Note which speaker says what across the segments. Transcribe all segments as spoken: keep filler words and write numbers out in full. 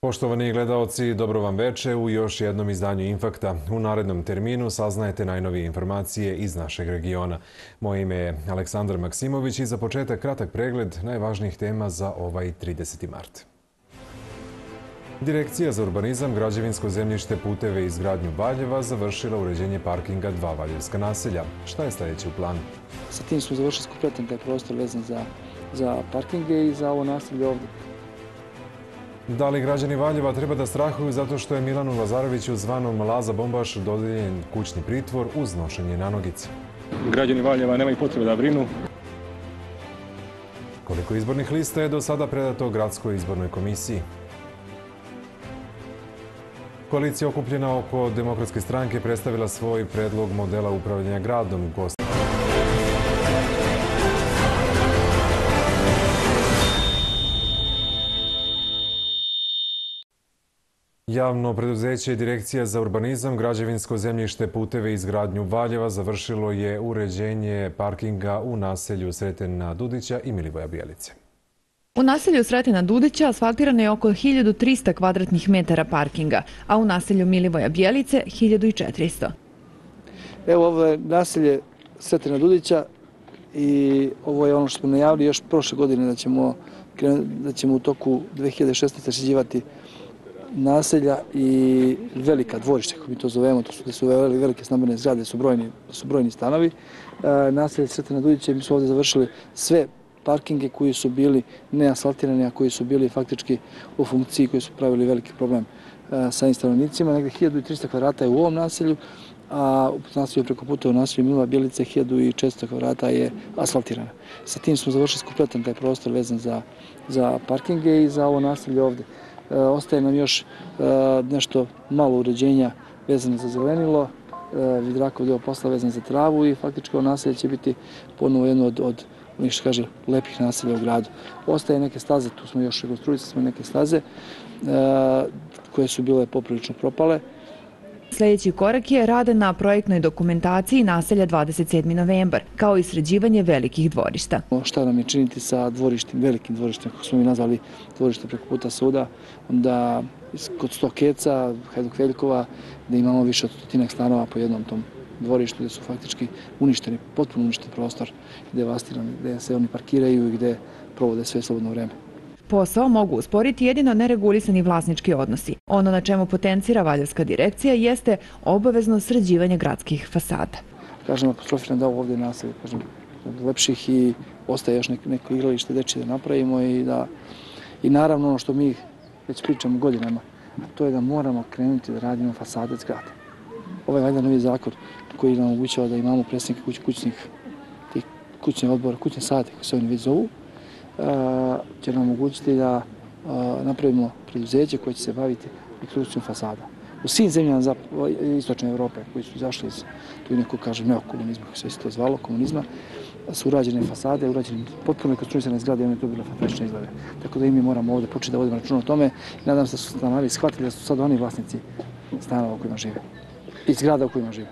Speaker 1: Poštovani gledaoci, dobro vam veče u još jednom izdanju Infakta. U narednom terminu saznajete najnovije informacije iz našeg regiona. Moje ime je Aleksandar Maksimović i za početak kratak pregled najvažnijih tema za ovaj trideseti mart. Direkcija za urbanizam, građevinsko zemljište, puteve i izgradnju Valjeva završila uređenje parkinga dva valjevska naselja. Šta je sljedeće u planu?
Speaker 2: Sa tim smo završili kompletan taj prostor vezan za, za parkinge i za ovo naselje ovdje.
Speaker 1: Da li građani Valjeva treba da strahuju zato što je Milanu Lazareviću zvanom Laza Bombaš dodeljen kućni pritvor uz nošenje nanogice?
Speaker 3: Građani Valjeva nemaju potrebe da brinu.
Speaker 1: Koliko izbornih lista je do sada predato Gradskoj izbornoj komisiji? Koalicija okupljena oko Demokratske stranke predstavila svoj predlog modela upravljanja gradom. Javno preduzeće Direkcija za urbanizam, građevinsko zemljište, puteve i izgradnju Valjeva završilo je uređenje parkinga u naselju Sretena Dudića i Milivoja Bjelice.
Speaker 4: U naselju Sretena Dudića asfaltirano je oko hiljadu trista kvadratnih metara parkinga, a u naselju Milivoja Bjelice hiljadu četiristo.
Speaker 2: Evo, ovo je naselje Sretena Dudića i ovo je ono što smo najavili još prošle godine da ćemo, da ćemo u toku dve hiljade šesnaeste. sređivati naselja i velika dvorišta, kako mi to zovemo, to su da su velike stambene zgrade, su brojni, su brojni stanovi. E, naselje Sretena Dudića, mi smo ovdje završili sve parkinge koji su bili neasfaltirani, a koji su bili faktički u funkciji, koji su pravili veliki problem e, sa stanovnicima. Negdje hiljadu trista kvadrata je u ovom naselju, a u naselju preko puta u naselju Milova Bjelice hiljadu četiristo kvadrata je asfaltirana. Sa tim smo završili kompletan taj prostor vezan za, za parkinge i za ovo naselje ovdje. E, ostaje nam još e, nešto malo uređenja vezano za zelenilo, e, Vidrakov deo posla vezan za travu i faktički ovo naselje će biti ponovo jedno od, od onih što kaže lepih naselja u gradu. Ostaje neke staze, tu smo još rekonstruisali smo neke staze e, koje su bile poprilično propale.
Speaker 4: Sljedeći korak je rade na projektnoj dokumentaciji naselja dvadeset sedmi novembar, kao i sređivanje velikih dvorišta.
Speaker 2: Šta nam je činiti sa dvorištim, velikim dvorištem, kako smo mi nazvali dvorište preko puta suda, onda kod Stokeca, Hajduk Veljkova, da imamo više od stotinak stanova po jednom tom dvorištu, gdje su faktički uništeni, potpuno uništeni prostor, devastirani, gdje se oni parkiraju i gdje provode sve slobodno vreme.
Speaker 4: Posao mogu usporiti jedino neregulisani vlasnički odnosi. Ono na čemu potencira Valjevska direkcija jeste obavezno sređivanje gradskih fasada.
Speaker 2: Kažem, apostrofiram da ovo ovdje naselje, kažem, lepših i ostaje još neko, neko igralište dečije da napravimo i da i naravno ono što mi već pričamo godinama, to je da moramo krenuti da radimo fasade zgrada. Ovaj valjda novi zakon koji nam omogućava da imamo predsjednike kuć, kućnih, tih kućnih odbora, kućne sate, koji se oni već zovu, će nam omogućiti da napravimo preduzeće koje će se baviti rekonstrukcijom fasada. U svim zemljama istočne Evrope koji su izašli iz, tu i neko kaže neokomunizma, kako se to zvalo, komunizma, su urađene fasade, urađene potpuno rekonstruisane zgrade i one to bile fantastične izglede. Tako da i mi moramo ovdje početi da vodimo računa o tome i nadam se da su stanari shvatili da su sad oni vlasnici stanova u kojima žive i zgrada u kojima žive.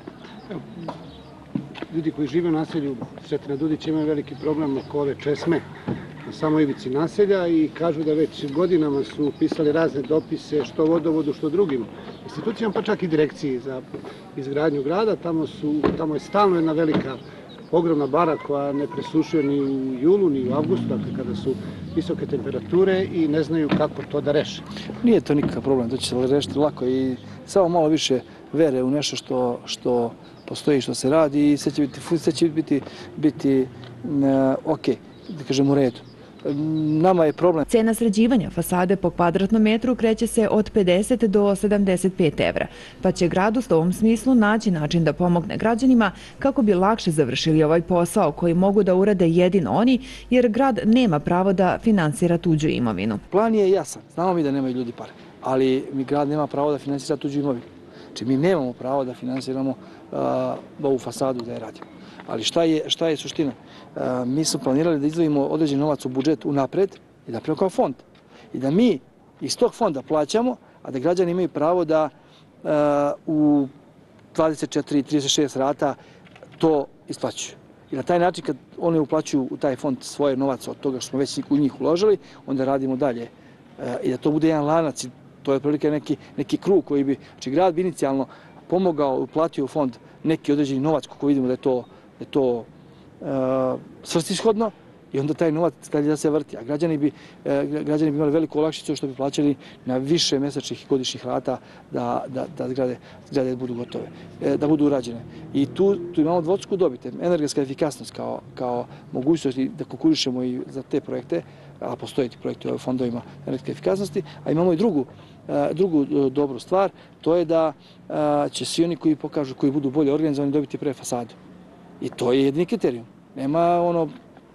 Speaker 5: Ljudi koji žive u naselju Sretena Dudića imaju veliki problem oko ove česme na samoj ivici naselja i kažu da već godinama su pisali razne dopise što vodovodu, što drugim institucijama, pa čak i direkciji za izgradnju grada. Tamo, su, tamo je stalno jedna velika, ogromna bara koja ne presušuje ni u julu, ni u avgustu, dakle kada su visoke temperature i ne znaju kako to da reše. Nije to nikakav problem, to će se rešiti lako i samo malo više vere u nešto što, što postoji, što se radi i sve će biti, sve će biti, biti uh, ok, da kažem u redu. Nama je problem.
Speaker 4: Cena sređivanja fasade po kvadratnom metru kreće se od pedeset do sedamdeset pet evra, pa će grad u ovom smislu naći način da pomogne građanima kako bi lakše završili ovaj posao koji mogu da urade jedino oni, jer grad nema pravo da finansira tuđu imovinu.
Speaker 2: Plan je jasan, znamo mi da nemaju ljudi pare, ali mi grad nema pravo da finansira tuđu imovinu. Znači mi nemamo pravo da finansiramo uh, ovu fasadu da je radimo. Ali šta je, šta je suština? Uh, mi smo planirali da izdvojimo određen novac u budžet unapred i da napravimo kao fond. I da mi iz tog fonda plaćamo, a da građani imaju pravo da uh, u dvadeset četiri do trideset šest rata to isplaćuju. I na taj način kad oni uplaćuju u taj fond svoje novac od toga što smo već u njih uložili, onda radimo dalje. Uh, I da to bude jedan lanac To je otprilike neki, neki krug koji bi, znači grad bi inicijalno pomogao, uplatio u fond neki određeni novac, kako vidimo da je to, da je to uh, svrsishodno, i onda taj novac dalje da se vrti. A građani bi, uh, građani bi imali veliku olakšicu što bi plaćali na više mesečnih i godišnjih rata da, da, da zgrade, zgrade budu gotove, da budu urađene. I tu, tu imamo dvostruku dobit. Energetska efikasnost kao, kao mogućnost da konkurišemo i za te projekte, a postoje ti projekti u fondovima energetske efikasnosti, a imamo i drugu, drugu dobru stvar, to je da će svi oni koji pokažu, koji budu bolje organizovani, dobiti pre fasadu. I to je jedini kriterijum. Nema ono,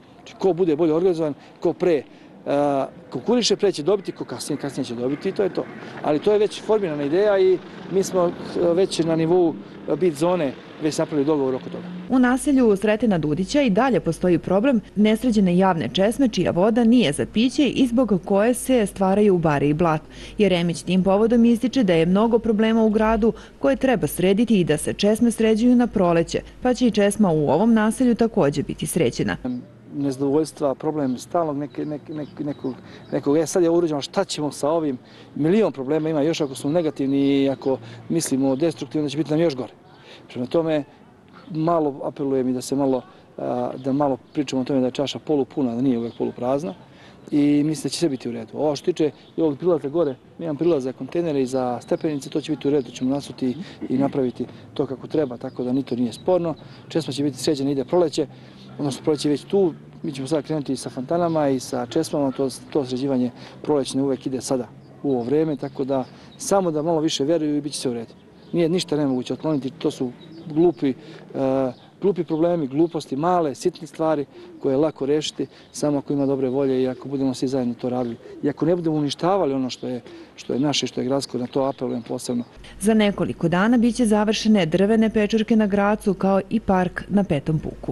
Speaker 2: ko bude bolje organizovan, ko pre konkuriše, pre će dobiti, ko kasnije, kasnije će dobiti i to je to. Ali to je već formirana ideja i mi smo već na nivou bit zone već napravili dogovor oko toga.
Speaker 4: U naselju Sretena Dudića i dalje postoji problem nesređene javne česme čija voda nije za piće i zbog koje se stvaraju bare i blato. Jeremić tim povodom ističe da je mnogo problema u gradu koje treba srediti i da se česme sređuju na proleće, pa će i česma u ovom naselju također biti sređena.
Speaker 2: Nezadovoljstva, problem stalnog neke, neke, nekog, nekog, e sad je uređeno šta ćemo sa ovim, milion problema ima, još ako smo negativni i ako mislimo destruktivno, da će biti nam još gore. Prema tome, malo apelujem i da se malo, da malo pričamo o tome da je čaša polupuna, da nije uvek poluprazna i mislim da će sve biti u redu. Ovo što tiče i ovog prilaza gore, mi imam prilaz za kontejnere i za stepenice, to će biti u redu, to ćemo nasuti i napraviti to kako treba, tako da ni to nije sporno. Česma će biti sređena, ide proleće, odnosno proleće već tu, mi ćemo sada krenuti i sa fontanama i sa česmama, to, to sređivanje prolećne uvek ide sada u ovo vreme, tako da samo da malo više veruju i bit će sve u redu. Nije ništa nemoguće otkloniti, to su glupi, uh, glupi problemi, gluposti, male, sitne stvari koje je lako rešiti samo ako ima dobre volje i ako budemo svi zajedno to radili. I ako ne budemo uništavali ono što je, što je naše, što je gradsko, na to apelujem posebno.
Speaker 4: Za nekoliko dana biće završene drvene pečurke na Gracu kao i park na Petom puku.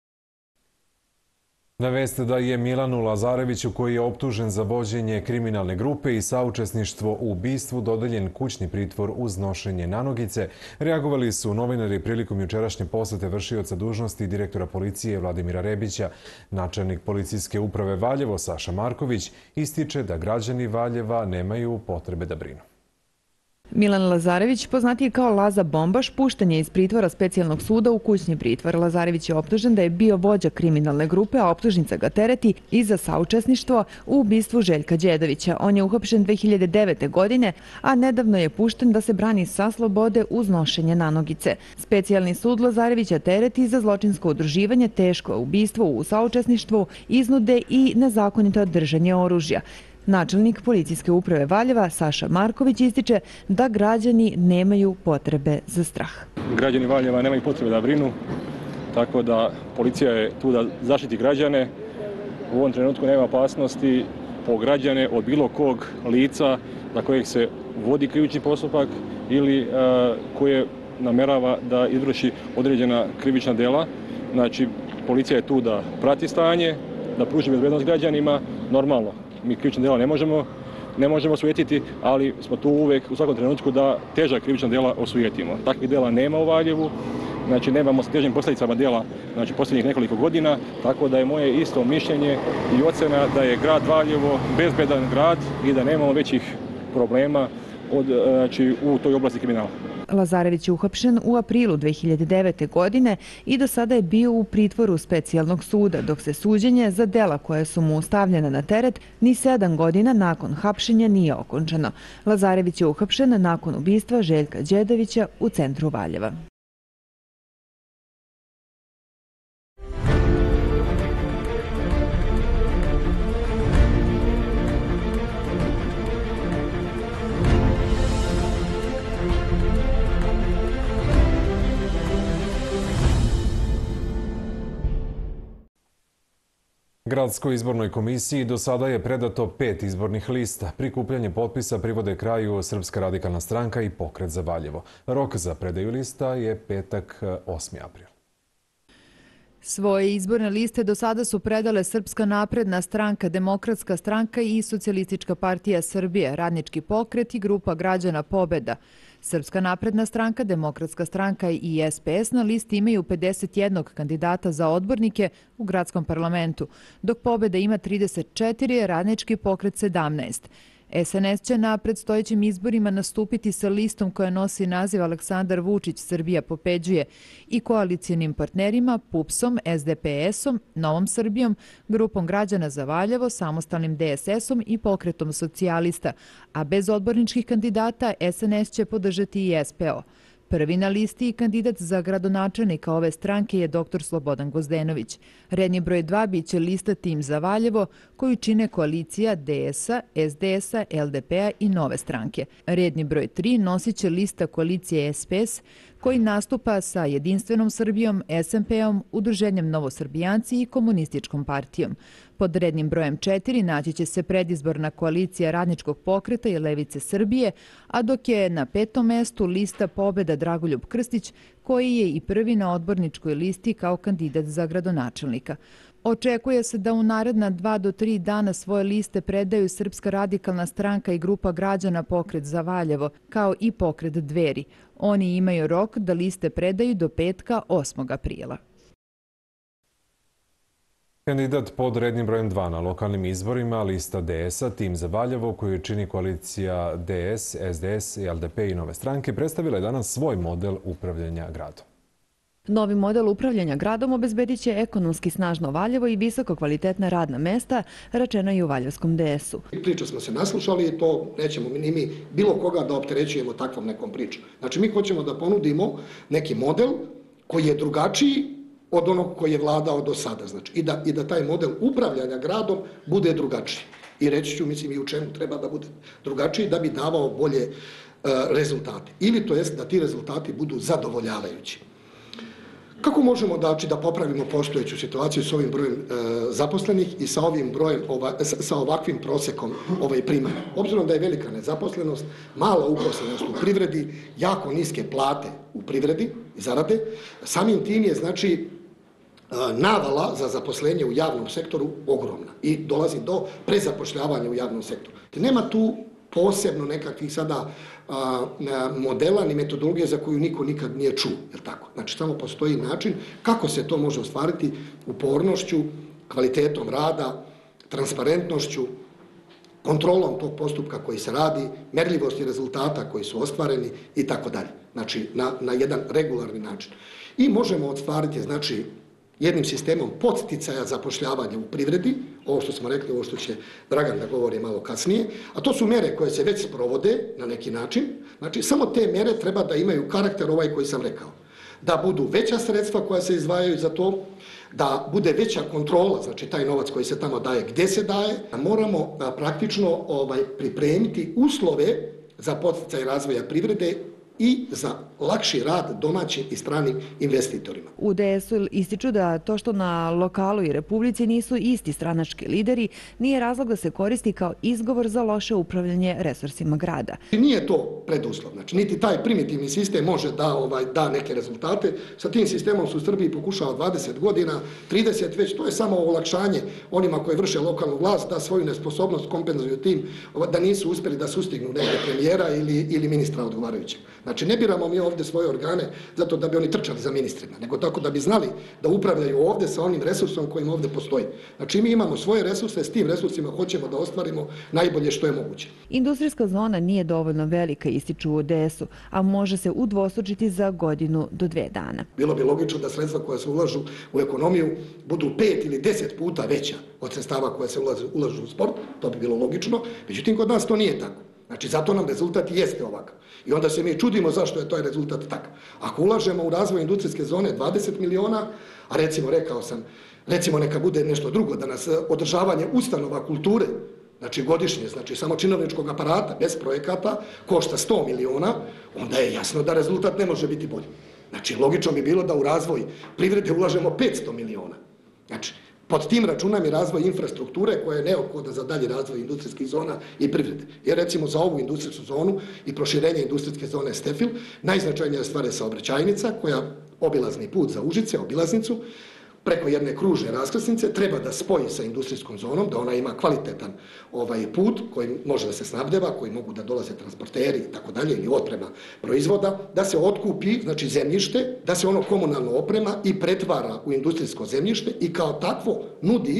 Speaker 1: Naveste da je Milanu Lazareviću, koji je optužen za vođenje kriminalne grupe i saučesništvo u ubistvu, dodeljen kućni pritvor uz nošenje nanogice. Reagovali su novinari prilikom jučerašnje posete vršioca dužnosti direktora policije Vladimira Rebića. Načelnik policijske uprave Valjevo Saša Marković ističe da građani Valjeva nemaju potrebe da brinu.
Speaker 4: Milan Lazarević, poznatiji kao Laza Bombaš, pušten je iz pritvora specijalnog suda u kućni pritvor. Lazarević je optužen da je bio vođa kriminalne grupe, a optužnica ga tereti i za saučesništvo u ubistvu Željka Đedovića. On je uhapšen dve hiljade devete. godine, a nedavno je pušten da se brani sa slobode uz nošenje nanogice. Specijalni sud Lazarevića tereti za zločinsko udruživanje, teško ubistvo u saučesništvu, iznude i nezakonito držanje oružja. Načelnik policijske uprave Valjeva Saša Marković ističe da građani nemaju potrebe za strah.
Speaker 3: Građani Valjeva nemaju potrebe da brinu, tako da policija je tu da zaštiti građane. U ovom trenutku nema opasnosti po građane od bilo kog lica za kojeg se vodi krivični postupak ili uh, koje namerava da izvrši određena krivična dela. Znači, policija je tu da prati stanje, da pruži bezbednost građanima, normalno. Mi krivična dela ne možemo, ne možemo osujetiti, ali smo tu uvek u svakom trenutku da teža krivična dela osujetimo. Takvih dela nema u Valjevu, znači nemamo s težim posljedicama dela znači, posljednjih nekoliko godina, tako da je moje isto mišljenje i ocena da je grad Valjevo bezbedan grad i da nemamo većih problema od, znači, u toj oblasti kriminala.
Speaker 4: Lazarević je uhapšen u aprilu dve hiljade devete. godine i do sada je bio u pritvoru specijalnog suda, dok se suđenje za dela koje su mu stavljene na teret ni sedam godina nakon hapšenja nije okončano. Lazarević je uhapšen nakon ubistva Željka Đedovića u centru Valjeva.
Speaker 1: Gradskoj izbornoj komisiji do sada je predato pet izbornih lista. Prikupljanje potpisa privode kraju Srpska radikalna stranka i Pokret za Valjevo. Rok za predaju lista je petak osmi april.
Speaker 6: Svoje izborne liste do sada su predale Srpska napredna stranka, Demokratska stranka i Socijalistička partija Srbije, Radnički pokret i grupa građana Pobeda. Srpska napredna stranka, Demokratska stranka i S P S na listi imaju pedeset jednog kandidata za odbornike u gradskom parlamentu, dok Pobeda ima trideset četiri, Radnički pokret sedamnaest. S N S će na predstojećim izborima nastupiti sa listom koja nosi naziv Aleksandar Vučić Srbija pobeđuje i koalicijonim partnerima P U P S-om, S D P S-om, Novom Srbijom, Grupom građana za Valjevo, Samostalnim D S S-om i Pokretom socijalista, a bez odborničkih kandidata S N S će podržati i S P O. Prvi na listi i kandidat za gradonačelnika ove stranke je doktor Slobodan Gozdenović. Redni broj dva biće lista Tim za Valjevo, koju čine koalicija D S-a, S D S-a, L D P-a i Nove stranke. Redni broj tri nosit će lista koalicije S P S, koji nastupa sa Jedinstvenom Srbijom, S M P-om, Udruženjem Novosrbijanci i Komunističkom partijom. Pod rednim brojem četiri naći će se predizborna koalicija Radničkog pokreta i Levice Srbije, a dok je na petom mestu lista Pobeda Dragoljub Krstić, koji je i prvi na odborničkoj listi kao kandidat za gradonačelnika. Očekuje se da u naredna dva do tri dana svoje liste predaju Srpska radikalna stranka i Grupa građana Pokret za Valjevo, kao i Pokret Dveri. Oni imaju rok da liste predaju do petka osmog aprila.
Speaker 1: Kandidat pod rednim brojem dva na lokalnim izborima, lista D S-a, Tim za Valjevo, koju čini koalicija D S, S D S, L D P i Nove stranke, predstavila je danas svoj model upravljanja gradom.
Speaker 4: Novi model upravljanja gradom obezbedit će ekonomski snažno Valjevo i visoko kvalitetna radna mesta, rečeno i u Valjevskom D S-u.
Speaker 7: Priča smo se naslušali i to nećemo ni mi bilo koga da opterećujemo takvom nekom pričom. Znači mi hoćemo da ponudimo neki model koji je drugačiji od onog koji je vladao do sada. Znači, i, da, i da taj model upravljanja gradom bude drugačiji. I reći ću, mislim, i u čemu treba da bude drugačiji da bi davao bolje e, rezultate. Ili to jest da ti rezultati budu zadovoljavajući. Kako možemo da, da popravimo postojeću situaciju s ovim brojem e, zaposlenih i sa ovim brojem ova, sa ovakvim prosekom ovaj primanja? Obzirom da je velika nezaposlenost, mala uposlenost u privredi, jako niske plate u privredi i zarade, samim tim je znači navala za zaposlenje u javnom sektoru ogromna i dolazi do prezapošljavanja u javnom sektoru. Te nema tu posebno nekakvih sada a, modela ni metodologije za koju niko nikad nije čuo, je tako? Znači, samo postoji način kako se to može ostvariti upornošću, kvalitetom rada, transparentnošću, kontrolom tog postupka koji se radi, merljivosti rezultata koji su ostvareni i tako dalje. Znači, na, na jedan regularni način. I možemo ostvariti, znači, jednim sistemom podsticaja zapošljavanja u privredi, ovo što smo rekli, ovo što će Dragan da govori malo kasnije, a to su mere koje se već sprovode na neki način. Znači, samo te mere treba da imaju karakter ovaj koji sam rekao. Da budu veća sredstva koja se izdvajaju za to, da bude veća kontrola, znači taj novac koji se tamo daje, gde se daje. Moramo a, praktično ovaj, pripremiti uslove za podsticaj razvoja privrede i za lakši rad domaćim i stranim investitorima.
Speaker 4: U D S-u ističu da to što na lokalu i Republici nisu isti stranački lideri nije razlog da se koristi kao izgovor za loše upravljanje resursima grada.
Speaker 7: Nije to preduslov, znači niti taj primitivni sistem može da, ovaj, da neke rezultate. Sa tim sistemom su u Srbiji pokušao dvadeset godina, trideset već, to je samo olakšanje onima koji vrše lokalnu vlast da svoju nesposobnost kompenzuju tim da nisu uspjeli da sustignu nekog premijera ili, ili ministra odgovarajućeg. Znači ne biramo mi ovdje svoje organe zato da bi oni trčali za ministrima, nego tako da bi znali da upravljaju ovdje sa onim resursom kojim ovdje postoji. Znači mi imamo svoje resurse, s tim resursima hoćemo da ostvarimo najbolje što je moguće.
Speaker 4: Industrijska zona nije dovoljno velika, ističu u D S-u, a može se udvostručiti za godinu do dve dana.
Speaker 7: Bilo bi logično da sredstva koja se ulažu u ekonomiju budu pet ili deset puta veća od sredstava koja se ulažu, ulažu u sport, to bi bilo logično, međutim kod nas to nije tako. Znači, zato nam rezultat jeste ovakav. I onda se mi čudimo zašto je to rezultat takav. Ako ulažemo u razvoj industrijske zone dvadeset miliona, a recimo, rekao sam, recimo neka bude nešto drugo, da nas održavanje ustanova kulture, znači godišnje, znači samo činovničkog aparata, bez projekata, košta sto miliona, onda je jasno da rezultat ne može biti bolji. Znači, logično bi bilo da u razvoj privrede ulažemo petsto miliona. Znači, pod tim računam i razvoj infrastrukture koja je neophodna za dalji razvoj industrijskih zona i privrede. Jer recimo za ovu industrijsku zonu i proširenje industrijske zone Stefil, najznačajnija stvar je saobraćajnica koja obilazni put za Užice, obilaznicu, preko jedne kružne raskrsnice treba da spoji sa industrijskom zonom, da ona ima kvalitetan ovaj put koji može da se snabdeva, koji mogu da dolaze transporteri i tako dalje ili oprema proizvoda, da se otkupi, znači zemljište, da se ono komunalno oprema i pretvara u industrijsko zemljište i kao takvo nudi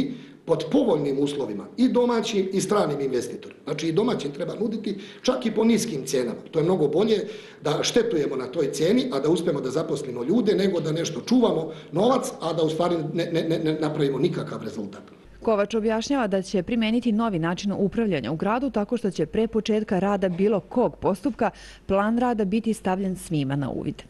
Speaker 7: pod povoljnim uslovima i domaćim i stranim investitorima. Znači i domaćim treba nuditi čak i po niskim cijenama. To je mnogo bolje da štetujemo na toj cijeni, a da uspemo da zaposlimo ljude, nego da nešto čuvamo novac, a da u stvari ne, ne, ne napravimo nikakav rezultat.
Speaker 4: Kovač objašnjava da će primeniti novi način upravljanja u gradu tako što će pre početka rada bilo kog postupka plan rada biti stavljen svima na uvid.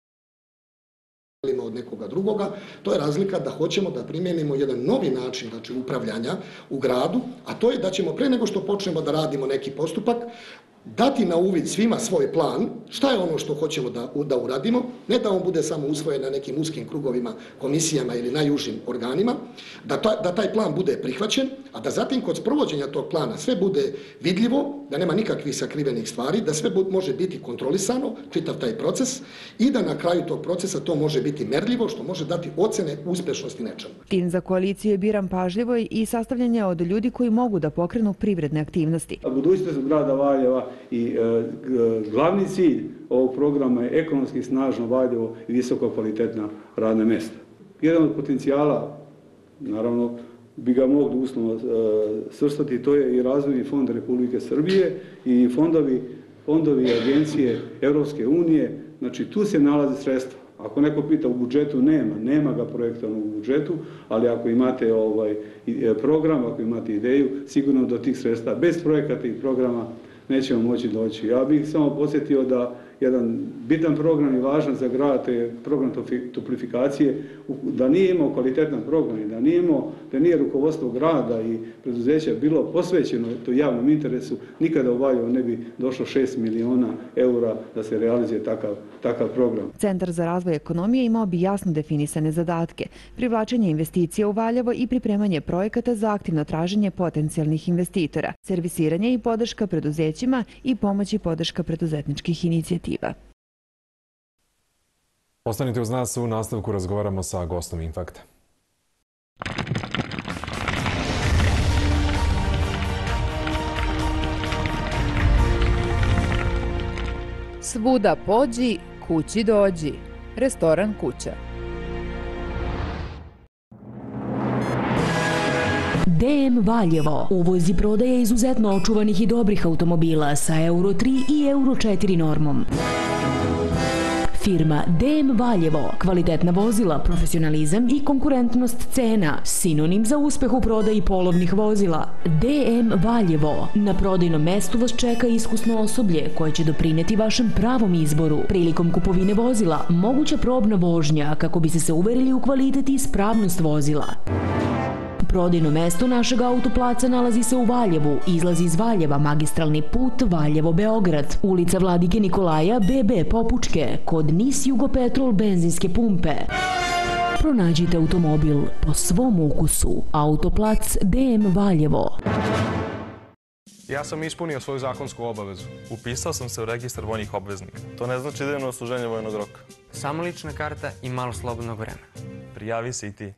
Speaker 7: Od nekoga drugoga, to je razlika da hoćemo da primijenimo jedan novi način, znači upravljanja u gradu, a to je da ćemo pre nego što počnemo da radimo neki postupak, dati na uvid svima svoj plan, šta je ono što hoćemo da, da uradimo, ne da on bude samo usvojen na nekim uskim krugovima, komisijama ili najužim organima, da, ta, da taj plan bude prihvaćen, a da zatim kod sprovođenja tog plana sve bude vidljivo, da nema nikakvih sakrivenih stvari, da sve bude, može biti kontrolisano, čitav taj proces, i da na kraju tog procesa to može biti merljivo, što može dati ocene uspešnosti nečemu.
Speaker 4: Tim za koaliciju je biran pažljivo i sastavljen je od ljudi koji mogu da pokrenu privredne aktivnosti.
Speaker 8: Budućnost grada Valjeva i e, glavni cilj ovog programa je ekonomski snažno Valjevo i visoko kvalitetna radna mjesta. Jedan od potencijala, naravno, bi ga mogli uslovno e, svrstati, to je i razvojni fond Republike Srbije i fondovi, fondovi agencije Europske unije. Znači, tu se nalaze sredstva. Ako neko pita u budžetu, nema, nema ga projektovano u budžetu, ali ako imate ovaj program, ako imate ideju, sigurno do tih sredstva bez projekata i programa nećemo moći doći. Ja bih samo podsjetio da jedan bitan program i važan za grad je program toplifikacije, da nije imao kvalitetan program i da nije, imao, da nije rukovodstvo grada i preduzeća bilo posvećeno to javnom interesu, nikada u Valjevo ne bi došlo šest miliona eura da se realizuje takav, takav program.
Speaker 4: Centar za razvoj ekonomije imao bi jasno definisane zadatke, privlačenje investicija u Valjevo i pripremanje projekata za aktivno traženje potencijalnih investitora, servisiranje i podrška preduzećima i pomoć i podrška preduzetničkih inicijativa.
Speaker 1: Ostanite uz nas, u nastavku razgovaramo sa gostom Infakta.
Speaker 6: Svuda pođi, kući dođi. Restoran Kuća.
Speaker 9: D M Valjevo uvoz i prodaje izuzetno očuvanih i dobrih automobila sa Euro tri i Euro četiri normom. Firma D M Valjevo, kvalitetna vozila, profesionalizam i konkurentnost cena, sinonim za uspeh u prodaji polovnih vozila. D M Valjevo, na prodajnom mestu vas čeka iskusno osoblje koje će doprineti vašem pravom izboru. Prilikom kupovine vozila, moguća probna vožnja kako bi se se uverili u kvalitet i ispravnost vozila. Prodajno mesto našeg autoplaca nalazi se u Valjevu, izlazi iz Valjeva magistralni put Valjevo-Beograd, ulica Vladike Nikolaja B B Popučke, kod Nis Jugopetrol benzinske pumpe. Pronađite automobil po svom ukusu. Autoplac D M Valjevo.
Speaker 10: Ja sam ispunio svoju zakonsku obavezu. Upisao sam se u registar vojnih obveznika. To ne znači da idem na odsluženje vojnog roka.
Speaker 11: Samo lična karta i malo slobodnog vremena.
Speaker 10: Prijavi se i ti.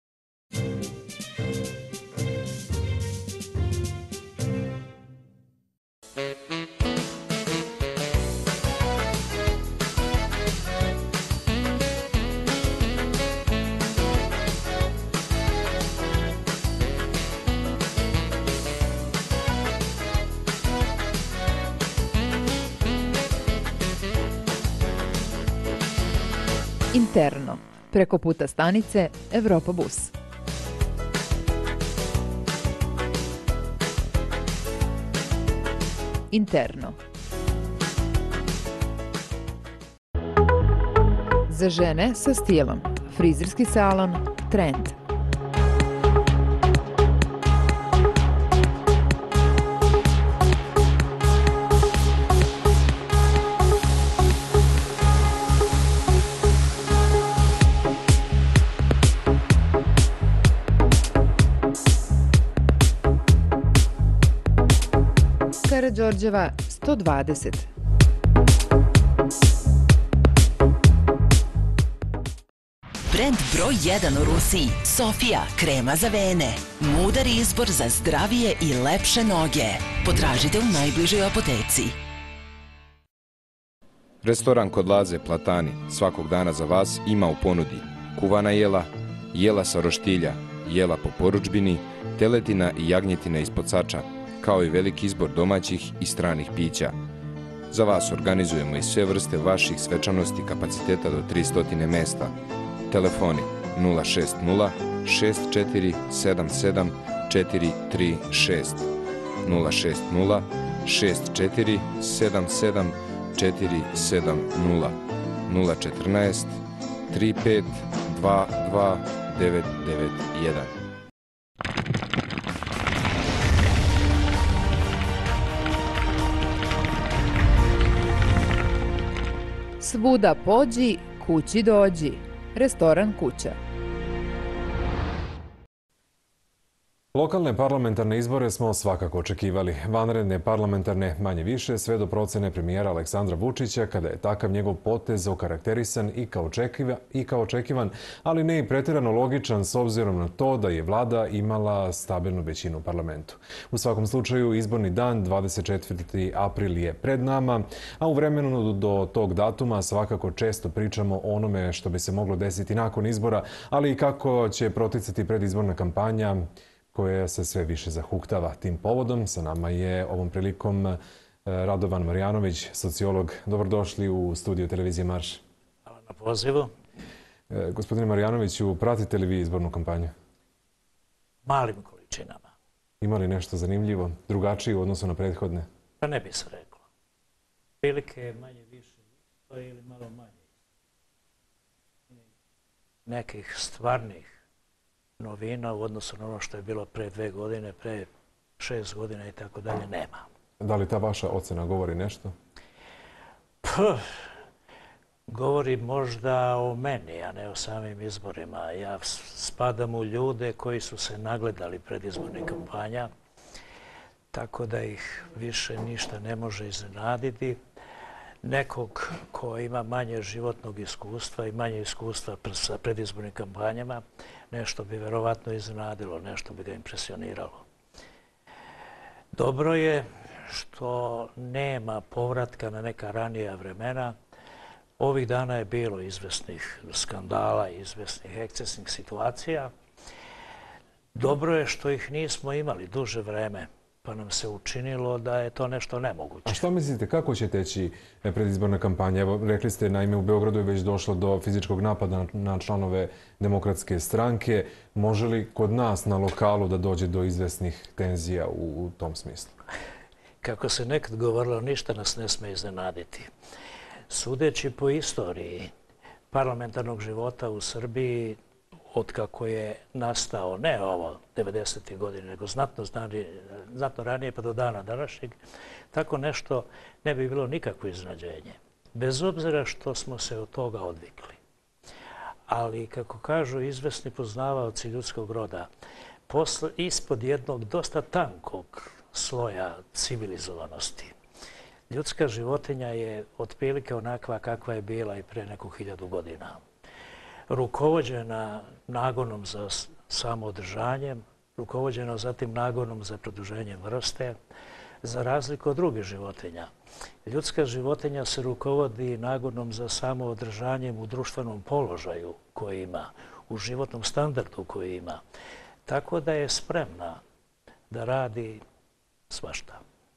Speaker 6: Interno. Preko puta stanice Evropa bus. Interno. Za žene sa stilom. Frizerski salon Trend. Karađorđeva sto dvadeset.
Speaker 12: Brend broj jedan u Rusiji, Sofija, krema za vene. Mudar izbor za zdravije i lepše noge. Potražite u najbližoj apoteci.
Speaker 13: Restoran kod Laze Platani svakog dana za vas ima u ponudi kuvana jela, jela sa roštilja, jela po porudžbini, teletina i jagnjetina ispod sača, kao i veliki izbor domaćih i stranih pića. Za vas organizujemo i sve vrste vaših svečanosti kapaciteta do tristo mesta. Telefoni nula šest nula šest četiri sedam sedam četiri tri šest, nula šest nula šest četiri sedam sedam četiri sedam nula, nula četrnaest tri pet dva dva devet devet jedan.
Speaker 6: Svuda pođi, kući dođi. Restoran Kuća.
Speaker 1: Lokalne parlamentarne izbore smo svakako očekivali. Vanredne parlamentarne manje više sve do procene premijera Aleksandra Vučića kada je takav njegov potez okarakterisan i kao, očekiva, i kao očekivan, ali ne i pretjerano logičan s obzirom na to da je vlada imala stabilnu većinu u parlamentu. U svakom slučaju izborni dan dvadeset četvrti april je pred nama, a u vremenu do tog datuma svakako često pričamo o onome što bi se moglo desiti nakon izbora, ali i kako će proticati predizborna kampanja koja se sve više zahuktava. Tim povodom sa nama je ovom prilikom Radovan Marjanović, sociolog. Dobrodošli u studiju televizije Marš.
Speaker 14: Hvala na pozivu.
Speaker 1: Gospodine Marjanoviću, pratite li vi izbornu kampanju?
Speaker 14: Malim količinama.
Speaker 1: Ima li nešto zanimljivo, drugačije u odnosu na prethodne?
Speaker 14: Pa ne bi se reklo. Prilike manje više ili malo manje. Nekih stvarnih novina u odnosu na ono što je bilo pre dve godine, pre šest godina i tako dalje, nema.
Speaker 1: Da li ta vaša ocena govori nešto?
Speaker 14: Puh, govori možda o meni, a ne o samim izborima. Ja spadam u ljude koji su se nagledali predizbornih kampanja, tako da ih više ništa ne može iznenaditi. Nekog ko ima manje životnog iskustva i manje iskustva sa predizbornim kampanjama, nešto bi verovatno iznenadilo, nešto bi ga impresioniralo. Dobro je što nema povratka na neka ranija vremena. Ovih dana je bilo izvesnih skandala, izvesnih ekscesnih situacija. Dobro je što ih nismo imali duže vreme, pa nam se učinilo da je to nešto nemoguće.
Speaker 1: A što mislite, kako će teći predizborna kampanja? Evo, rekli ste, naime, u Beogradu je već došlo do fizičkog napada na članove Demokratske stranke. Može li kod nas na lokalu da dođe do izvesnih tenzija u tom smislu?
Speaker 14: Kako se nekad govorilo, ništa nas ne sme iznenaditi. Sudeći po istoriji parlamentarnog života u Srbiji, otkako je nastao, ne ovo devedesetih godine, nego znatno, znatno ranije pa do dana današnjeg, tako nešto ne bi bilo nikakvo iznenađenje. Bez obzira što smo se od toga odvikli. Ali, kako kažu izvesni poznavaoci ljudskog roda, posle, ispod jednog dosta tankog sloja civilizovanosti, ljudska životinja je otprilike onakva kakva je bila i pre neku hiljadu godina. Rukovođena nagonom za samoodržanjem, rukovođena zatim nagonom za produženjem vrste, za razliku od drugih životinja. Ljudska životinja se rukovodi nagonom za samoodržanjem u društvenom položaju koji ima, u životnom standardu koji ima. Tako da je spremna da radi svašta.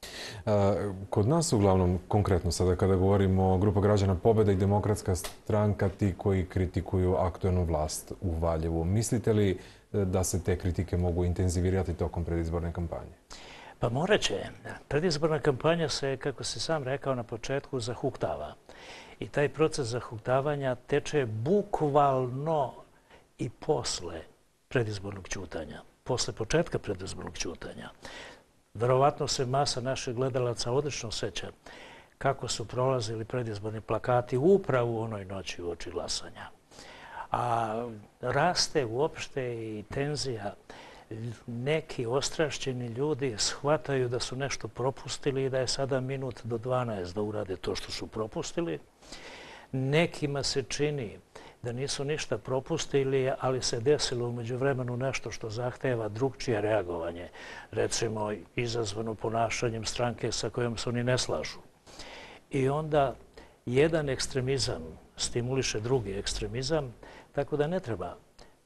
Speaker 1: Kod nas, uglavnom, konkretno sada kada govorimo o Grupa građana Pobeda i Demokratska stranka, ti koji kritikuju aktuelnu vlast u Valjevu, mislite li da se te kritike mogu intenzivirati tokom predizborne kampanje?
Speaker 14: Pa morat će. Predizborna kampanja se, kako si sam rekao na početku, zahuktava. I taj proces zahuktavanja teče bukvalno i posle predizbornog ćutanja, posle početka predizbornog ćutanja. Verovatno se masa naših gledalaca odlično seća kako su prolazili predizborni plakati upravo u onoj noći uoči glasanja. A raste uopšte i tenzija. Neki ostrašćeni ljudi shvataju da su nešto propustili i da je sada minut do dvanaest da urade to što su propustili. Nekima se čini da nisu ništa propustili, ali se desilo umeđu vremenu nešto što zahteva drugčije reagovanje, recimo izazvano ponašanjem stranke sa kojom se oni ne slažu. I onda jedan ekstremizam stimuliše drugi ekstremizam, tako da ne treba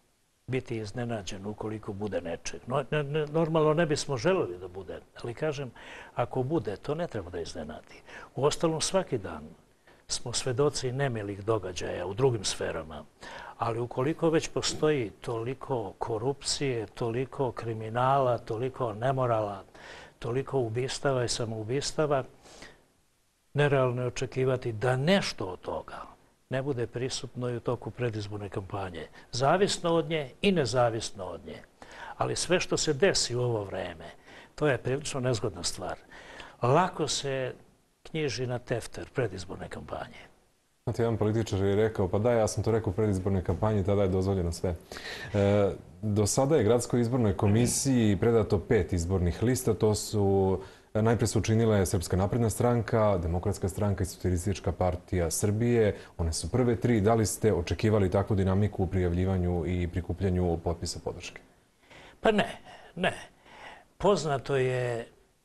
Speaker 14: biti iznenađen ukoliko bude nečeg. No, ne, ne, normalno ne bismo želeli da bude, ali kažem, ako bude, to ne treba da iznenadi. U ostalom, svaki dan smo svedoci nemilih događaja u drugim sferama, ali ukoliko već postoji toliko korupcije, toliko kriminala, toliko nemorala, toliko ubistava i samoubistava, nerealno je očekivati da nešto od toga ne bude prisutno i u toku predizborne kampanje. Zavisno od nje i nezavisno od nje. Ali sve što se desi u ovo vreme, to je prilično nezgodna stvar. Lako se knjiži na tefter predizborne kampanje.
Speaker 1: Znate, jedan političar je rekao, pa da, ja sam to rekao u predizbornoj kampanji, tada je dozvoljeno sve. E, do sada je Gradskoj izbornoj komisiji predato pet izbornih lista, to su najprije su učinile Srpska napredna stranka, Demokratska stranka i Socijalistička partija Srbije. One su prve tri. Da li ste očekivali takvu dinamiku u prijavljivanju i prikupljanju potpisa podrške?
Speaker 14: Pa ne, ne. Poznato je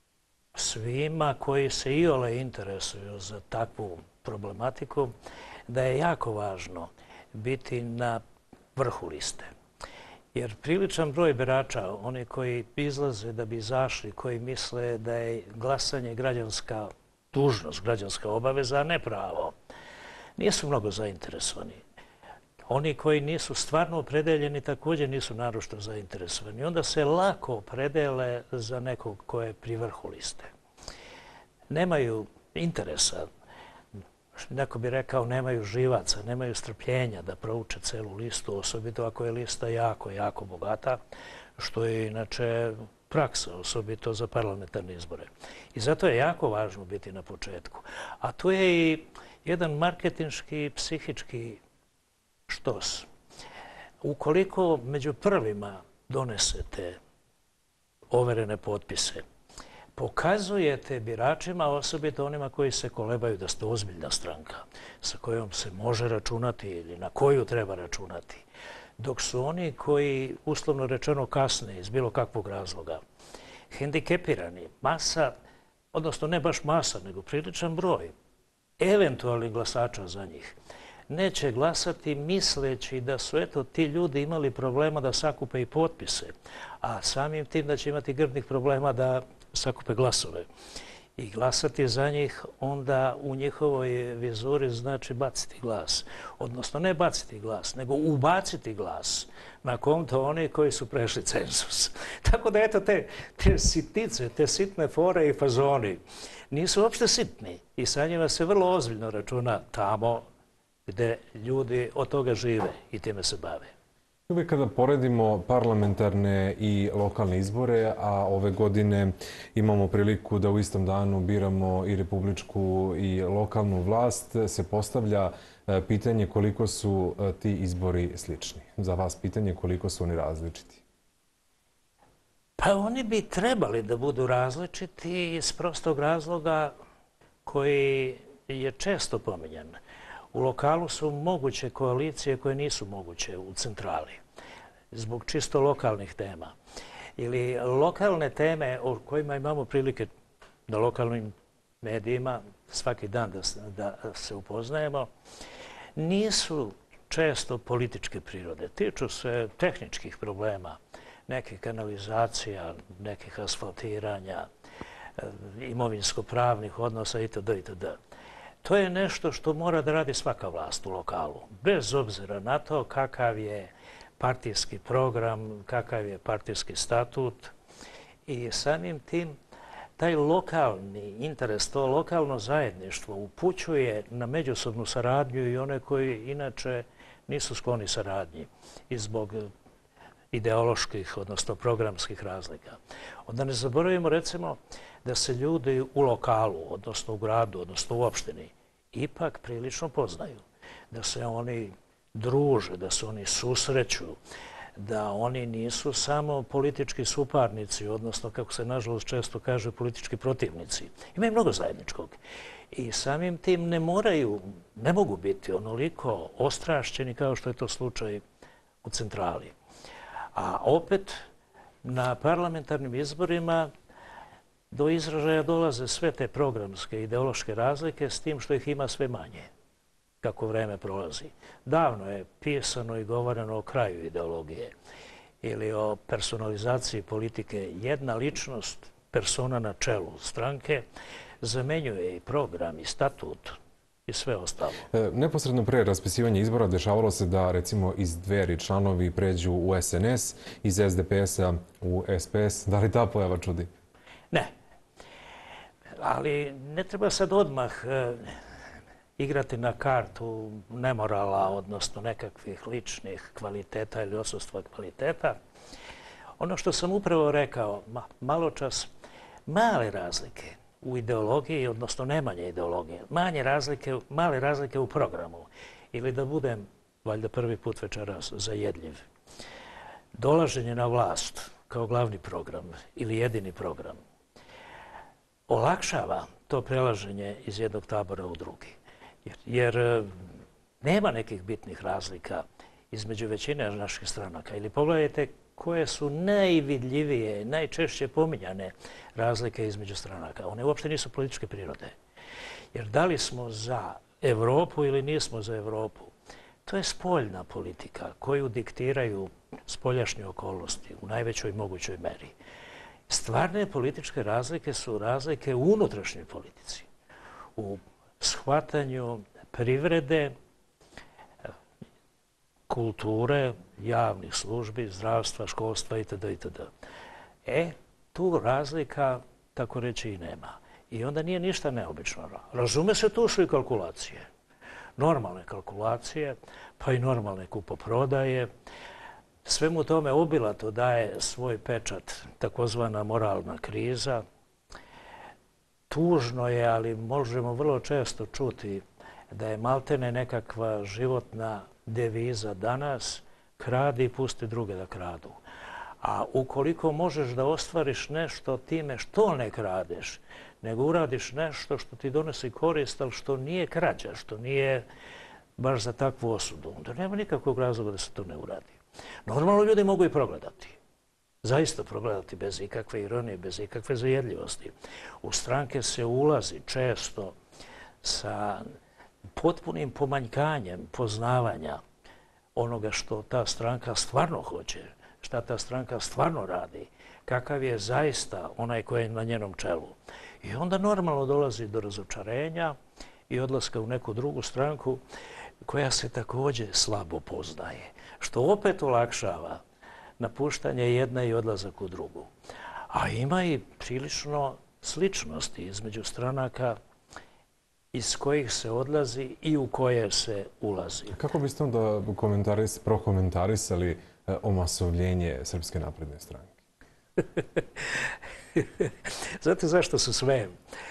Speaker 14: svima koji se iole interesuju za takvu problematiku da je jako važno biti na vrhu liste. Jer priličan broj birača, oni koji izlaze da bi izašli, koji misle da je glasanje građanska dužnost, građanska obaveza, a ne pravo, nisu mnogo zainteresovani. Oni koji nisu stvarno opredeljeni također nisu naročito zainteresovani. Onda se lako opredele za nekog ko je pri vrhu liste. Nemaju interesa, neko bi rekao nemaju živaca, nemaju strpljenja da prouče celu listu, osobito ako je lista jako, jako bogata, što je inače praksa, osobito za parlamentarne izbore. I zato je jako važno biti na početku. A to je i jedan marketinški, psihički štos. Ukoliko među prvima donesete overene potpise, pokazujete biračima, osobito onima koji se kolebaju da ste ozbiljna stranka, sa kojom se može računati ili na koju treba računati, dok su oni koji, uslovno rečeno, kasne iz bilo kakvog razloga, hendikepirani, masa, odnosno ne baš masa, nego priličan broj eventualnih glasača za njih, neće glasati misleći da su eto ti ljudi imali problema da sakupe i potpise, a samim tim da će imati grdnih problema da sakupe glasove. I glasati za njih onda u njihovoj vizuri znači baciti glas. Odnosno ne baciti glas, nego ubaciti glas na konto oni koji su prešli cenzus. Tako da eto te, te sitnice, te sitne fore i fazoni nisu uopšte sitni i sa njima se vrlo ozbiljno računa tamo gde ljudi od toga žive i time se bave.
Speaker 1: Uvijek kada poredimo parlamentarne i lokalne izbore, a ove godine imamo priliku da u istom danu biramo i republičku i lokalnu vlast, se postavlja pitanje koliko su ti izbori slični. Za vas pitanje koliko su oni različiti?
Speaker 14: Pa oni bi trebali da budu različiti iz prostog razloga koji je često pominjan. U lokalu su moguće koalicije koje nisu moguće u centrali, zbog čisto lokalnih tema. Ili lokalne teme o kojima imamo prilike na lokalnim medijima svaki dan da, da se upoznajemo, nisu često političke prirode. Tiču se tehničkih problema, nekih kanalizacija, nekih asfaltiranja, imovinsko-pravnih odnosa itd. itd. To je nešto što mora da radi svaka vlast u lokalu, bez obzira na to kakav je partijski program, kakav je partijski statut i samim tim taj lokalni interes, to lokalno zajedništvo upućuje na međusobnu saradnju i one koji inače nisu skloni saradnji i zbog ideoloških, odnosno programskih razlika. Onda ne zaboravimo recimo da se ljudi u lokalu, odnosno u gradu, odnosno u opštini, ipak prilično poznaju. Da se oni druže, da se oni susreću, da oni nisu samo politički suparnici, odnosno, kako se nažalost često kaže, politički protivnici. Imaju mnogo zajedničkog. I samim tim ne moraju, ne mogu biti onoliko ostrašćeni kao što je to slučaj u centrali. A opet, na parlamentarnim izborima do izražaja dolaze sve te programske, ideološke razlike s tim što ih ima sve manje. kako vreme prolazi. Davno je pisano i govoreno o kraju ideologije ili o personalizaciji politike. Jedna ličnost, persona na čelu stranke, zamenjuje i program i statut i sve ostalo.
Speaker 1: E, neposredno pre raspisivanja izbora dešavalo se da recimo iz Dveri članovi pređu u S N S, iz S D P S-a u S P S. Da li ta pojava čudi?
Speaker 14: Ne. Ali ne treba sad odmah e, igrati na kartu nemorala, odnosno nekakvih ličnih kvaliteta ili odsustva kvaliteta. Ono što sam upravo rekao ma, malo čas, male razlike u ideologiji, odnosno nemanje ideologije, manje razlike, male razlike u programu. Ili da budem, valjda prvi put večeras, zajedljiv. Dolaženje na vlast kao glavni program ili jedini program olakšava to prelaženje iz jednog tabora u drugi. Jer, jer nema nekih bitnih razlika između većine naših stranaka. Ili pogledajte koje su najvidljivije, najčešće pominjane razlike između stranaka. One uopšte nisu političke prirode. Jer da li smo za Evropu ili nismo za Evropu, to je spoljna politika koju diktiraju spoljašnje okolnosti u najvećoj mogućoj meri. Stvarne političke razlike su razlike u unutrašnjoj politici, u shvatanju privrede, kulture, javnih službi, zdravstva, školstva itd. itd. E, tu razlika, tako reći, i nema. I onda nije ništa neobično. Razume se, tu su i kalkulacije. Normalne kalkulacije, pa i normalne kupoprodaje. Svemu tome obilato daje svoj pečat, takozvana moralna kriza. Tužno je, ali možemo vrlo često čuti da je maltene nekakva životna deviza danas, kradi i pusti druge da kradu. A ukoliko možeš da ostvariš nešto time što ne kradeš, nego uradiš nešto što ti donosi korist, ali što nije krađa, što nije baš za takvu osudu, onda nema nikakvog razloga da se to ne uradi. Normalno ljudi mogu i progledati. Zaista progledati bez ikakve ironije, bez ikakve zajedljivosti. U stranke se ulazi često sa potpunim pomanjkanjem poznavanja onoga što ta stranka stvarno hoće, šta ta stranka stvarno radi, kakav je zaista onaj koji je na njenom čelu. I onda normalno dolazi do razočarenja i odlaska u neku drugu stranku koja se također slabo poznaje, što opet olakšava napuštanje jedne i odlazak u drugu. A ima i prilično sličnosti između stranaka iz kojih se odlazi i u koje se ulazi.
Speaker 1: Kako biste onda komentaris, prokomentarisali omasovljenje Srpske napredne stranke?
Speaker 14: Znate zašto se smijem?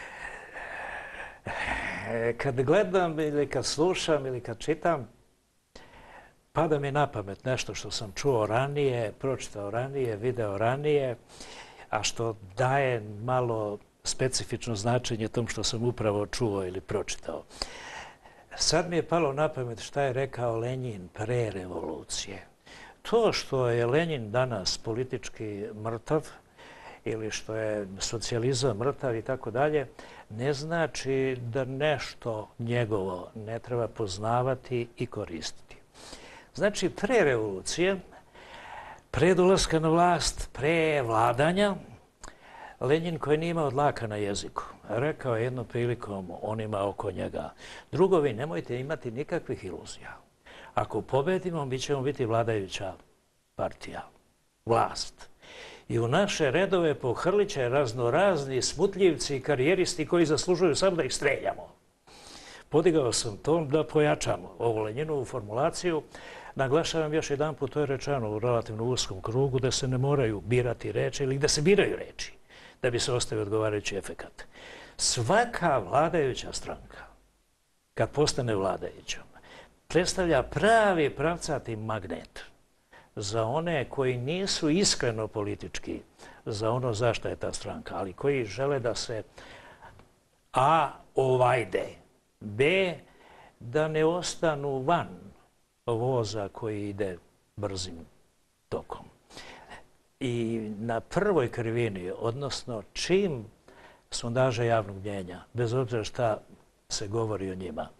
Speaker 14: Kad gledam ili kad slušam ili kad čitam, pada mi na pamet nešto što sam čuo ranije, pročitao ranije, video ranije, a što daje malo specifično značenje tom što sam upravo čuo ili pročitao. Sad mi je palo na pamet šta je rekao Lenjin pre revolucije. To što je Lenjin danas politički mrtav ili što je socijalizam mrtav i tako dalje, ne znači da nešto njegovo ne treba poznavati i koristiti. Znači, pre revolucije, pre dolaska na vlast, pre vladanja, Lenjin koji nije imao dlaka na jeziku, rekao je jednom prilikom onima oko njega: drugovi, nemojte imati nikakvih iluzija. Ako pobedimo, mi ćemo biti vladajuća partija, vlast. I u naše redove pohrliće raznorazni smutljivci i karijeristi koji zaslužuju samo da ih streljamo. Podigao sam to da pojačamo ovu Lenjinovu formulaciju. Naglašavam još jedan put, to je rečeno u relativno uskom krugu, da se ne moraju birati reči ili da se biraju reči da bi se ostavio odgovarajući efekat. Svaka vladajuća stranka, kad postane vladajućom, predstavlja pravi pravcati magnet za one koji nisu iskreno politički za ono zašto je ta stranka, ali koji žele da se a. ovajde, b. da ne ostanu van voza koji ide brzim tokom. I na prvoj krivini, odnosno čim sondaže javnog mnjenja, bez obzira šta se govori o njima,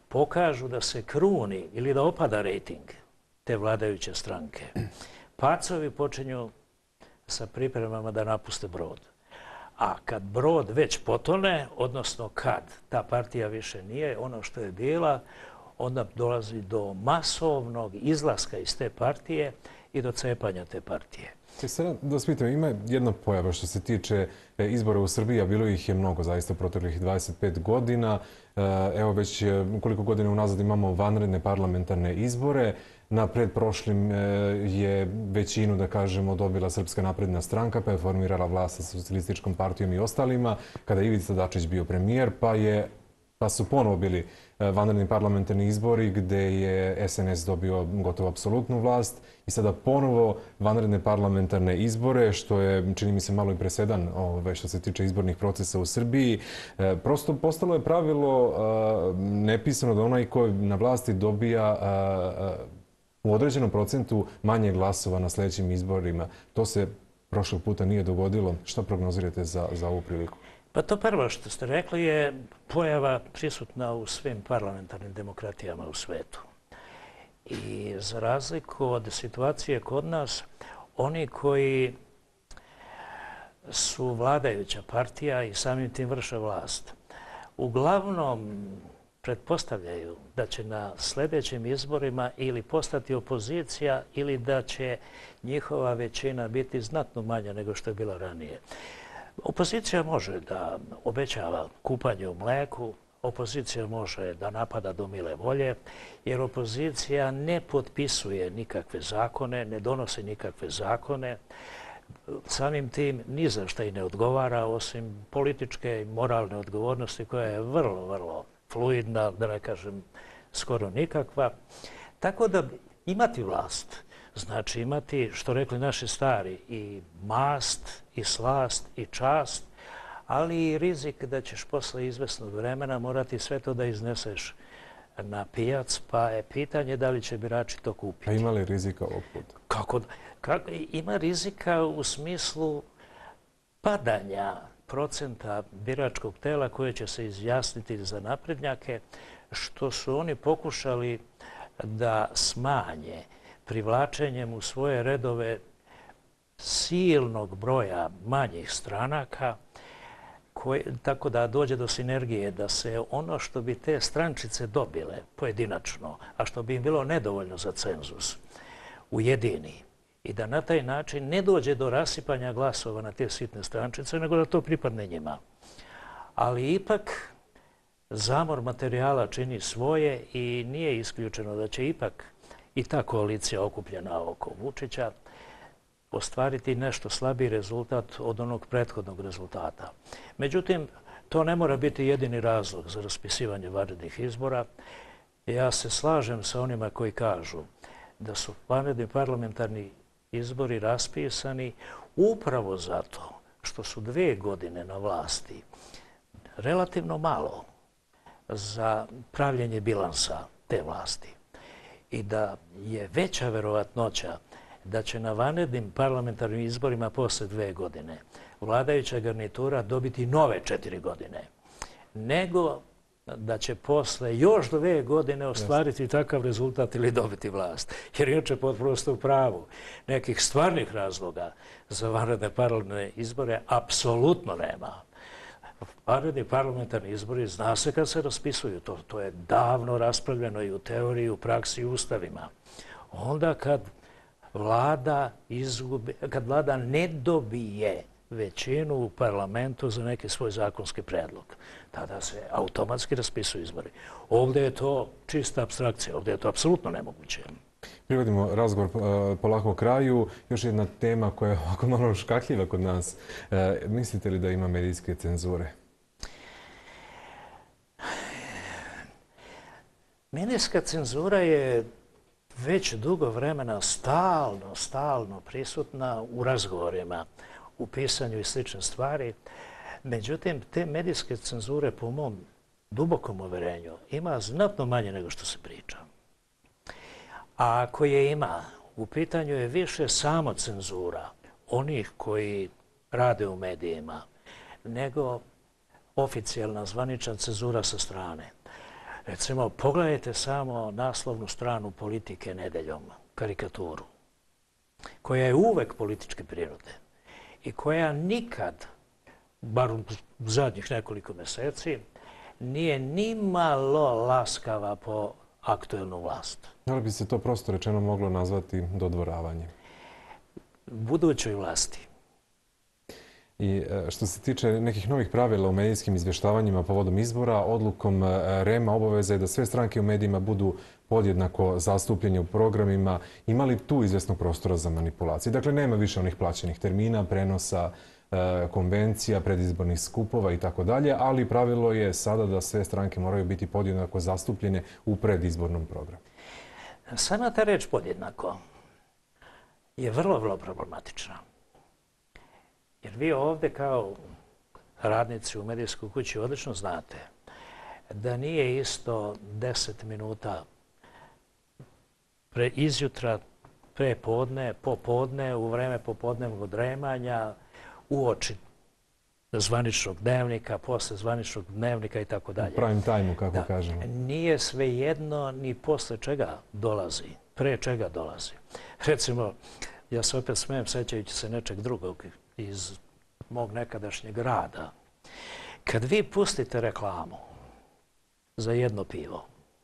Speaker 14: pokažu da se kruni ili da opada rejting te vladajuće stranke, pacovi počinju sa pripremama da napuste brod. A kad brod već potone, odnosno kad ta partija više nije ono što je bila, onda dolazi do masovnog izlaska iz te partije i do cepanja te partije.
Speaker 1: Sada da vas pitam, ima jedna pojava što se tiče izbora u Srbiji, a bilo ih je mnogo zaista proteklih dvadeset pet godina. Evo već koliko godina unazad imamo vanredne parlamentarne izbore. Na predprošlim je većinu, da kažemo, dobila Srpska napredna stranka, pa je formirala vlast sa Socijalističkom partijom i ostalima, kada je Ivica Dačić bio premijer, pa je Pa su ponovo bili vanredni parlamentarni izbori gde je S N S dobio gotovo apsolutnu vlast i sada ponovo vanredne parlamentarne izbore, što je, čini mi se, malo i presedan što se tiče izbornih procesa u Srbiji. Prosto postalo je pravilo nepisano da onaj ko na vlasti dobija u određenom procentu manje glasova na sljedećim izborima. To se prošlog puta nije dogodilo. Šta prognozirate za, za ovu priliku?
Speaker 14: Pa to prvo što ste rekli je pojava prisutna u svim parlamentarnim demokratijama u svetu. I za razliku od situacije kod nas, oni koji su vladajuća partija i samim tim vrše vlast, uglavnom pretpostavljaju da će na sljedećim izborima ili postati opozicija ili da će njihova većina biti znatno manja nego što je bila ranije. Opozicija može da obećava kupanje u mleku, opozicija može da napada do mile volje, jer opozicija ne potpisuje nikakve zakone, ne donosi nikakve zakone, samim tim ni za šta i ne odgovara, osim političke i moralne odgovornosti koja je vrlo, vrlo fluidna, da ne kažem skoro nikakva. Tako da imati vlast znači imati, što rekli naši stari, i mast, i slast, i čast, ali i rizik da ćeš posle izvesnog vremena morati sve to da izneseš na pijac, pa je pitanje da li će birači to kupiti.
Speaker 1: A ima li rizika ovog puta?
Speaker 14: Kako, kako, ima rizika u smislu padanja procenta biračkog tela koje će se izjasniti za naprednjake, što su oni pokušali da smanje privlačenjem u svoje redove silnog broja manjih stranaka, koje, tako da dođe do sinergije, da se ono što bi te strančice dobile pojedinačno, a što bi im bilo nedovoljno za cenzus, ujedini i da na taj način ne dođe do rasipanja glasova na te sitne strančice, nego da to pripadne njima. Ali ipak zamor materijala čini svoje i nije isključeno da će ipak i ta koalicija okupljena oko Vučića ostvariti nešto slabiji rezultat od onog prethodnog rezultata. Međutim, to ne mora biti jedini razlog za raspisivanje vanrednih izbora. Ja se slažem sa onima koji kažu da su vanredni parlamentarni izbori raspisani upravo zato što su dve godine na vlasti relativno malo za pravljenje bilansa te vlasti i da je veća verovatnoća da će na vanrednim parlamentarnim izborima posle dve godine vladajuća garnitura dobiti nove četiri godine, nego da će posle još dve godine ostvariti takav rezultat ili dobiti vlast. Jer inače potpuno ste u pravu. Nekih stvarnih razloga za vanredne parlamentarne izbore apsolutno nema. Vanredni parlamentarni izbori zna se kad se raspisuju. To, to je davno raspravljeno i u teoriji, i u praksi, i u ustavima. Onda kad vlada, izgubi, kad vlada ne dobije većinu u parlamentu za neki svoj zakonski predlog, tada se automatski raspisuju izbori. Ovdje je to čista apstrakcija, ovdje je to apsolutno nemoguće.
Speaker 1: Privodimo razgovor polako kraju. Još jedna tema koja je ovako malo škakljiva kod nas. E, mislite li da ima medijske cenzure?
Speaker 14: Medijska cenzura je već dugo vremena stalno, stalno prisutna u razgovorima, u pisanju i slične stvari. Međutim, te medijske cenzure, po mom dubokom uverenju, ima znatno manje nego što se priča. A ako je ima, u pitanju je više samo cenzura onih koji rade u medijima, nego oficijalna zvanična cenzura sa strane. Recimo, pogledajte samo naslovnu stranu Politike nedeljom, karikaturu, koja je uvek političke prirode i koja nikad, bar u zadnjih nekoliko meseci, nije ni malo laskava po aktuelnu vlast.
Speaker 1: Ali bi se to prosto rečeno moglo nazvati dodvoravanje?
Speaker 14: Budućoj vlasti.
Speaker 1: I što se tiče nekih novih pravila u medijskim izvještavanjima povodom izbora, odlukom R E M-a obaveza je da sve stranke u medijima budu podjednako zastupljeni u programima. Ima li tu izvjesnog prostora za manipulaciju? Dakle, nema više onih plaćenih termina, prenosa, konvencija, predizbornih skupova i tako dalje, ali pravilo je sada da sve stranke moraju biti podjednako zastupljene u predizbornom programu.
Speaker 14: Sama ta reč podjednako je vrlo, vrlo problematična. Jer vi ovdje kao radnici u medijskoj kući odlično znate da nije isto deset minuta pre izjutra, pre podne, popodne, u vreme popodnevnog odremanja, uoči zvaničnog dnevnika, posle zvaničnog dnevnika i tako dalje.
Speaker 1: U prime time-u, kako kažemo.
Speaker 14: Nije svejedno ni posle čega dolazi, pre čega dolazi. Recimo, ja se opet smijem sećajući se nečeg drugog iz mog nekadašnjeg rada. Kad vi pustite reklamu za jedno pivo,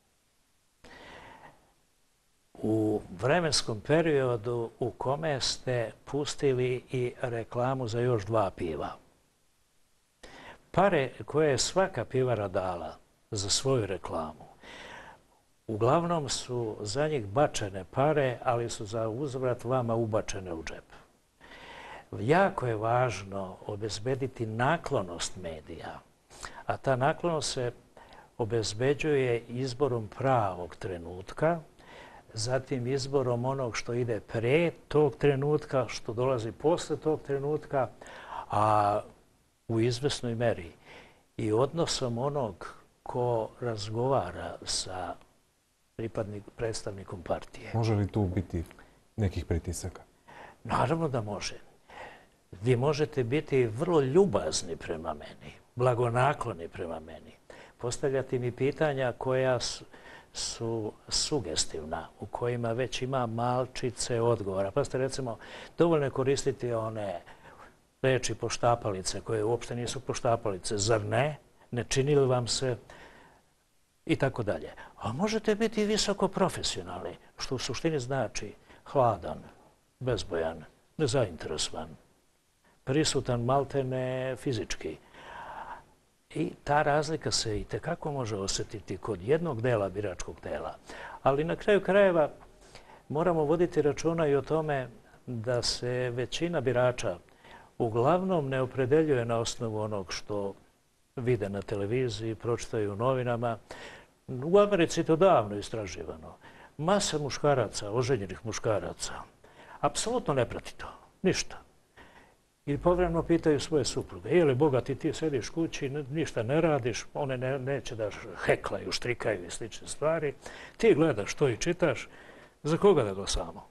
Speaker 14: u vremenskom periodu u kome ste pustili i reklamu za još dva piva, pare koje je svaka pivara dala za svoju reklamu, uglavnom su za njih bačene pare, ali su za uzvrat vama ubačene u džep. Jako je važno obezbediti naklonost medija, a ta naklonost se obezbeđuje izborom pravog trenutka, zatim izborom onog što ide pre tog trenutka, što dolazi posle tog trenutka, a u izvesnoj meri i odnosom onog ko razgovara sa predstavnikom partije.
Speaker 1: Može li tu biti nekih pritisaka?
Speaker 14: Naravno da može. Vi možete biti vrlo ljubazni prema meni, blagonakloni prema meni, postavljati mi pitanja koja su, su sugestivna, u kojima već ima malčice odgovora. Pa ste recimo, dovoljno je koristiti one reči poštapalice koje uopšte nisu poštapalice, zar ne? Ne čini li vam se? I tako dalje. A možete biti visoko profesionalni, što u suštini znači hladan, bezbojan, nezainteresovan, prisutan maltene fizički. I ta razlika se i tekako može osjetiti kod jednog dela biračkog tela. Ali na kraju krajeva moramo voditi računa i o tome da se većina birača uglavnom ne opredeljuje na osnovu onog što vide na televiziji, pročitaju u novinama. U Americi je to davno istraživano. Masa muškaraca, oženjenih muškaraca, apsolutno ne prati to, ništa. I povremeno pitaju svoje supruge, je li Boga ti ti sediš kući, ništa ne radiš, one ne, neće da heklaju, štrikaju i slične stvari. Ti gledaš što i čitaš, za koga da glasamo?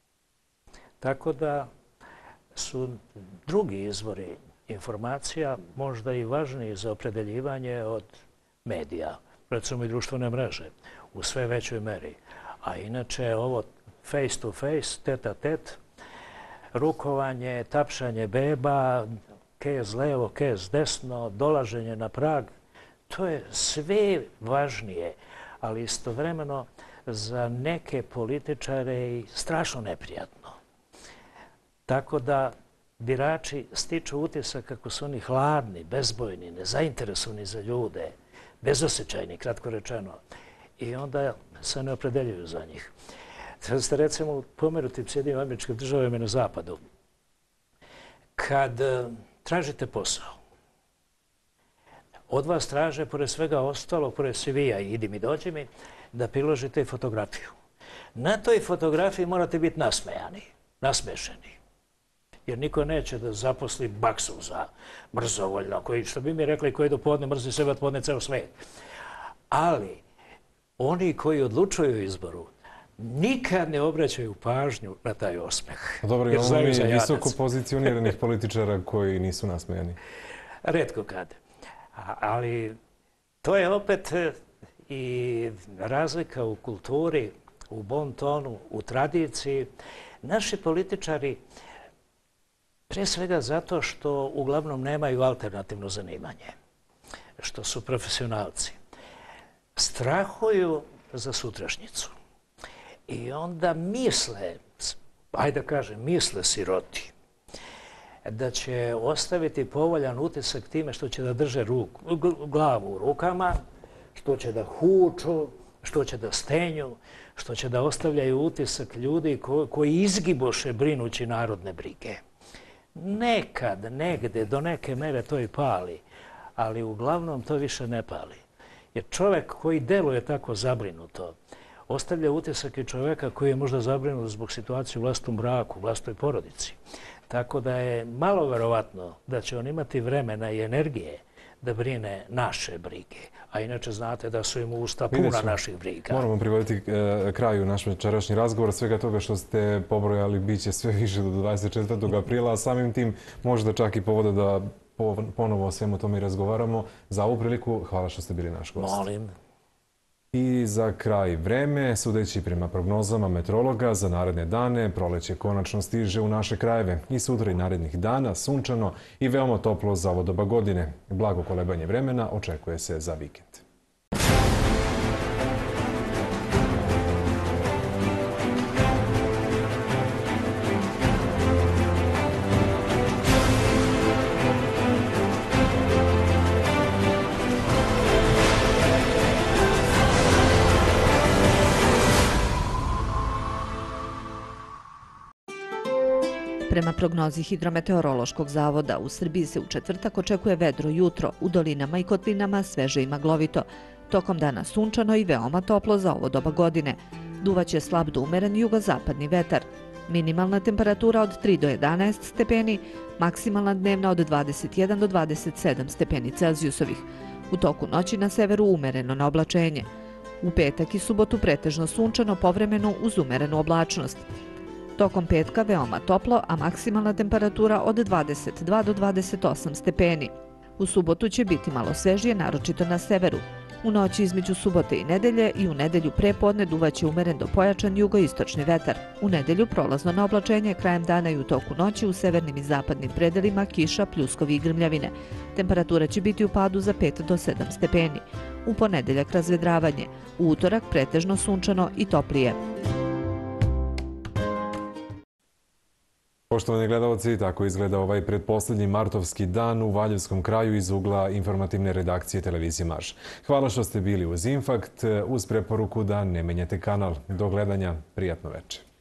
Speaker 14: Tako da su drugi izvori informacija možda i važniji za opredeljivanje od medija, recimo i društvene mreže, u sve većoj meri. A inače ovo face to face, tet a tet, rukovanje, tapšanje beba, kez levo, kez desno, dolaženje na prag, to je sve važnije, ali istovremeno za neke političare i strašno neprijatno. Tako da birači stiču utisak kako su oni hladni, bezbojni, nezainteresovani za ljude, bezosjećajni, kratko rečeno, i onda se ne opredeljuju za njih. Sada ste recimo pomenuti Sjedinjenim Američkim Državama na zapadu. Kad tražite posao, od vas traže, pored svega ostalog, pored C V-a i idi mi, dođi mi, da priložite fotografiju. Na toj fotografiji morate biti nasmejani, nasmešeni. Jer niko neće da zaposli baksu za mrzovoljno, koji, što bi mi rekli, koji do podne mrzi sebe, od podne ceo svet. Ali oni koji odlučuju o izboru nikad ne obraćaju pažnju na taj osmeh.
Speaker 1: Dobro, imamo mi visoko pozicioniranih političara koji nisu nasmejani.
Speaker 14: Retko kad. Ali to je opet i razlika u kulturi, u bon tonu, u tradiciji. Naši političari, pre svega zato što uglavnom nemaju alternativno zanimanje, što su profesionalci, strahuju za sutrašnjicu i onda misle, ajde da kažem, misle siroti, da će ostaviti povoljan utisak time što će da drže ruku, glavu u rukama, što će da huču, što će da stenju, što će da ostavljaju utisak ljudi ko, koji izgiboše brinući narodne brige. Nekad, negde, do neke mere to i pali, ali uglavnom to više ne pali. Jer čovek koji deluje tako zabrinuto, ostavlja utisak i čoveka koji je možda zabrinut zbog situacije u vlastnom braku, u vlastnoj porodici. Tako da je malo verovatno da će on imati vremena i energije da brine naše brige. A inače znate da su im usta puna naših briga.
Speaker 1: Moramo privoditi e, kraju naš večerašnji razgovor. Svega toga što ste pobrojali bit će sve više do dvadeset četvrtog aprila, a samim tim možda čak i povoda da ponovo o svemu tome i razgovaramo. Za ovu priliku hvala što ste bili naš gost.
Speaker 14: Molim.
Speaker 1: I za kraj vreme, sudeći prema prognozama meteorologa, za naredne dane proleće konačno stiže u naše krajeve. I sutra i narednih dana sunčano i veoma toplo za ovo doba godine. Blago kolebanje vremena očekuje se za vikend.
Speaker 15: Prema prognozi Hidrometeorološkog zavoda, u Srbiji se u četvrtak očekuje vedro jutro, u dolinama i kotlinama sveže i maglovito. Tokom dana sunčano i veoma toplo za ovo doba godine. Duvaće slab do umeren jugozapadni vetar. Minimalna temperatura od tri do jedanaest stepeni, maksimalna dnevna od dvadeset jedan do dvadeset sedam stepeni Celzijusovih. U toku noći na severu umereno na oblačenje. U petak i subotu pretežno sunčano, povremeno uz umerenu oblačnost. Tokom petka veoma toplo, a maksimalna temperatura od dvadeset dva do dvadeset osam stepeni. U subotu će biti malo svežije, naročito na severu. U noći između subote i nedelje i u nedelju pre podne duvaće umeren do pojačan jugoistočni vetar. U nedelju prolazno na oblačenje, krajem dana i u toku noći u severnim i zapadnim predelima kiša, pljuskovi i grmljavine. Temperatura će biti u padu za pet do sedam stepeni. U ponedeljak razvedravanje, u utorak pretežno sunčano i toplije.
Speaker 1: Poštovani gledalci, tako izgleda ovaj pretposlednji martovski dan u Valjevskom kraju iz ugla informativne redakcije televizije Marš. Hvala što ste bili uz Infakt, uz preporuku da ne menjate kanal. Do gledanja, prijatno večer.